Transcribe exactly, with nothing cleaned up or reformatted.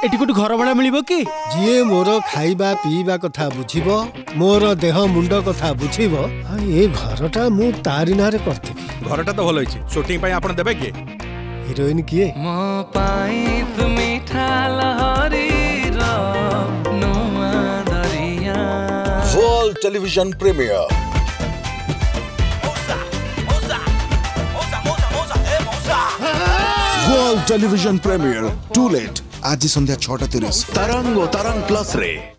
Eighty कोटी घर भड़ा मिलिबो कि जी मोर खाइबा पीवा कथा बुझिबो मोर देह मुंड कथा बुझिबो ए घरटा मु तारी नारे करथिबी। घरटा तो भलो होइछि शूटिंग पई आपण देबे के हीरोइन किए मो पाई तु मीठा लहरी रो नुआ दरिया world television premiere world television premiere टू लेट आज संध्या छटा तीस तरंग तरंग प्लस रे।